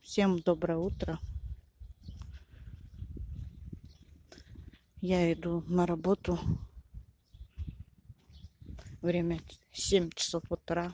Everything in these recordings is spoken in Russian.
Всем доброе утро. Я иду на работу. Время 7 часов утра.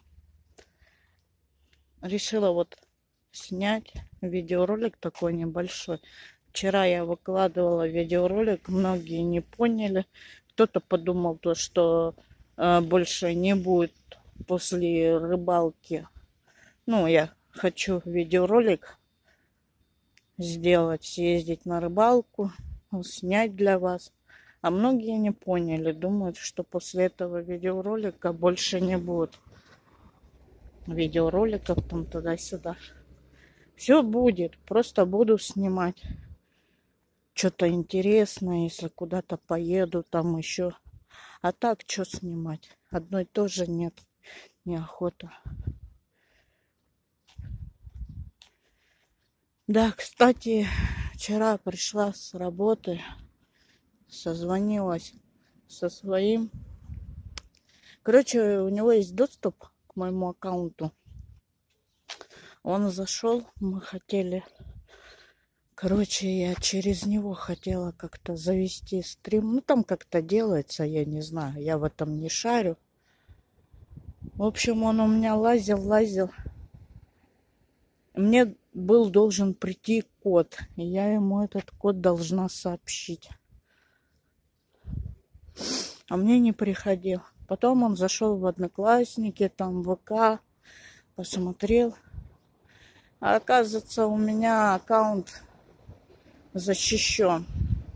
Решила вот снять видеоролик такой небольшой. Вчера я выкладывала видеоролик, многие не поняли. Кто-то подумал, что больше не будет после рыбалки. Ну, я хочу видеоролик сделать, съездить на рыбалку, снять для вас. А многие не поняли, думают, что после этого видеоролика больше не будет видеороликов там туда-сюда. Все будет, просто буду снимать что-то интересное, если куда-то поеду, там еще. А так, что снимать? Одно и то же нет, неохота. Да, кстати, вчера пришла с работы, созвонилась со своим. Короче, у него есть доступ к моему аккаунту. Он зашел, мы хотели... Короче, я через него хотела как-то завести стрим. Ну, там как-то делается, я не знаю. Я в этом не шарю. В общем, он у меня лазил. Мне был должен прийти код. И я ему этот код должна сообщить. А мне не приходил. Потом он зашел в Одноклассники, там в ВК, посмотрел. А оказывается, у меня аккаунт защищен.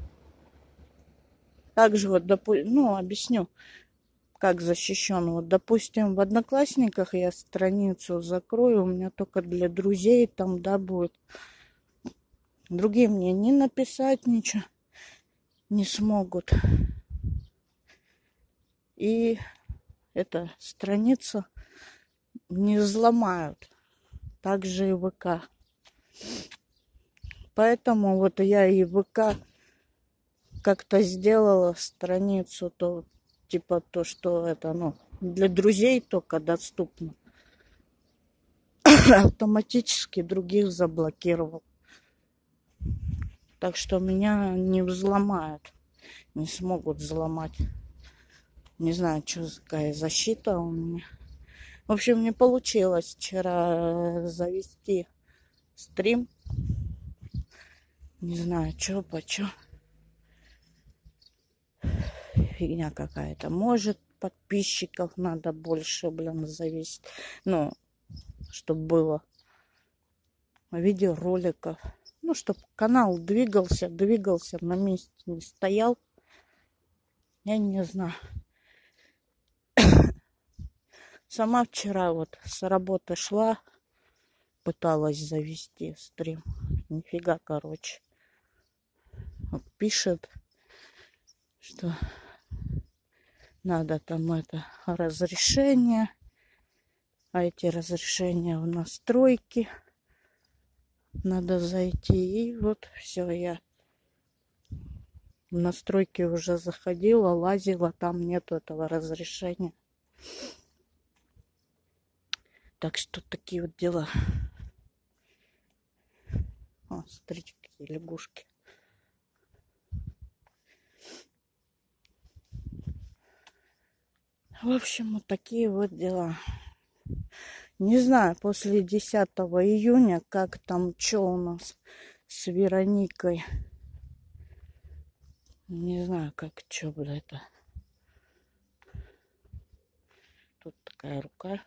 Также вот, объясню, как защищен. Вот, допустим, в Одноклассниках я страницу закрою, у меня только для друзей там, да, будет. Другие мне не написать ничего не смогут. И эта страница не взломают. Также и ВК. Поэтому вот я и ВК как-то сделала страницу, то типа то, что это, для друзей только доступно. Автоматически других заблокировал. Так что меня не взломают. Не смогут взломать. Не знаю, что какая защита у меня. В общем, не получилось вчера завести стрим. Не знаю, что почем. Фигня какая-то. Может, подписчиков надо больше, завести. Чтобы было видеороликов. Чтобы канал двигался, на месте не стоял. Я не знаю. Сама вчера вот с работы шла, пыталась завести стрим. Нифига, короче. Вот пишет, что надо там разрешение. А эти разрешения в настройки. Надо зайти. И вот все, я в настройки уже заходила, лазила. Там нету этого разрешения. Так что такие вот дела. О, смотрите, какие лягушки. В общем, вот такие вот дела. Не знаю, после 10 июня, как там, что у нас с Вероникой. Не знаю, как, что это. Тут такая рука.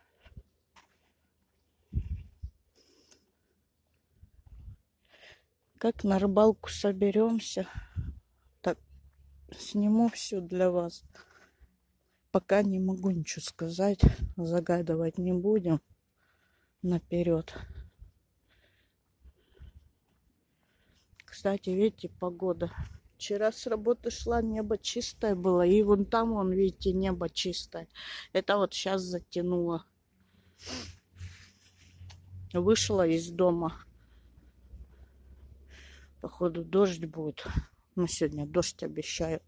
Как на рыбалку соберемся, так сниму все для вас. Пока не могу ничего сказать, загадывать не будем наперед. Кстати, видите, погода. Вчера с работы шла, небо чистое было. И вон там, видите, небо чистое. Это вот сейчас затянуло. Вышла из дома. Походу, дождь будет. Сегодня дождь обещают.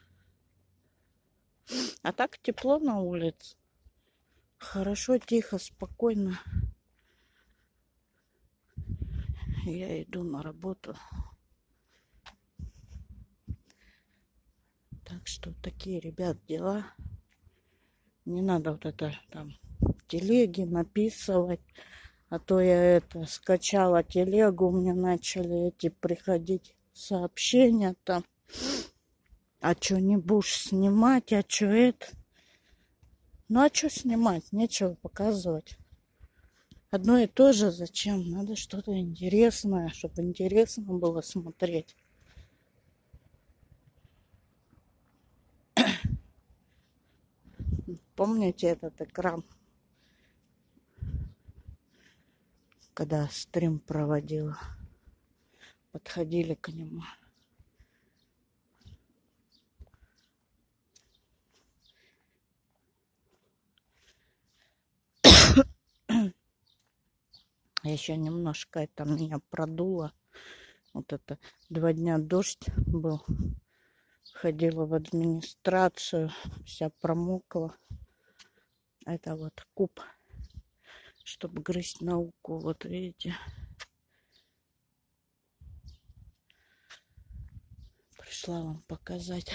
А так тепло на улице. Хорошо, тихо, спокойно. Я иду на работу. Так что такие, ребят, дела. Не надо вот это там в телеге написывать. А то я скачала телегу, мне начали эти приходить сообщения там. А что не будешь снимать, а что это? Ну а что снимать? Нечего показывать. Одно и то же зачем? Надо что-то интересное, чтобы интересно было смотреть. Помните этот экран, когда стрим проводила? Подходили к нему. Еще немножко это меня продуло. Вот это 2 дня дождь был. Ходила в администрацию, вся промокла. Это вот куб, чтобы грызть науку. Вот видите. Пришла вам показать.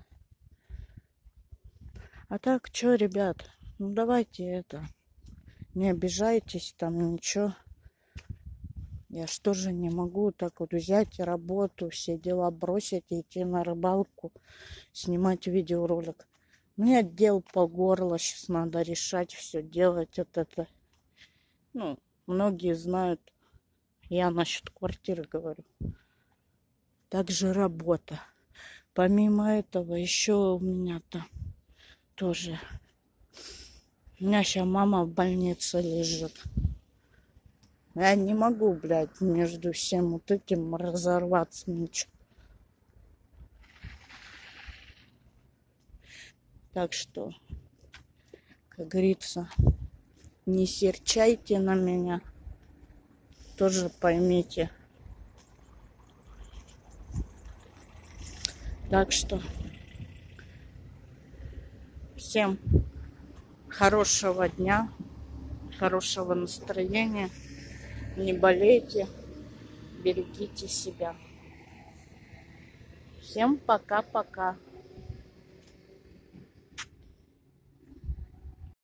А так, что, ребят, ну давайте не обижайтесь, там ничего. Я ж тоже не могу так вот взять работу, все дела бросить и идти на рыбалку, снимать видеоролик. Мне дел по горло, сейчас надо решать, все делать. Вот это. Ну, многие знают, я насчет квартиры говорю. Также работа. Помимо этого, еще у меня там тоже. У меня сейчас мама в больнице лежит. Я не могу, блядь, между всем вот этим разорваться ничего. Так что, как говорится, не серчайте на меня. Тоже поймите. Так что, всем хорошего дня, хорошего настроения. Не болейте, берегите себя. Всем пока-пока.